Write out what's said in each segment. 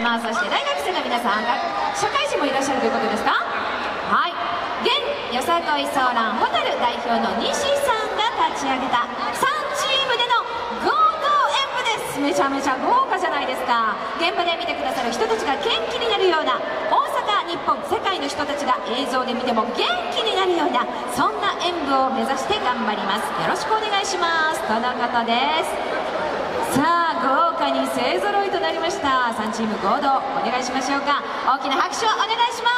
まあ、そして大学生の皆さんが社会人もいらっしゃるということですか。はい、現よさこいソーランホタル代表の西さんが立ち上げた3チームでの合同演舞です。めちゃめちゃ豪華じゃないですか。現場で見てくださる人たちが元気になるような、大阪、日本、世界の人たちが映像で見ても元気になるような、そんな演舞を目指して頑張ります。よろしくお願いしますとのことです。さあ、豪華に勢ぞろいとなりました。3チーム合同お願いしましょうか。大きな拍手をお願いします。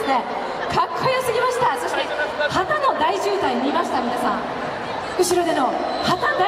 ですね、かっこよすぎました。そして旗の大渋滞見ました？皆さん、後ろでの旗大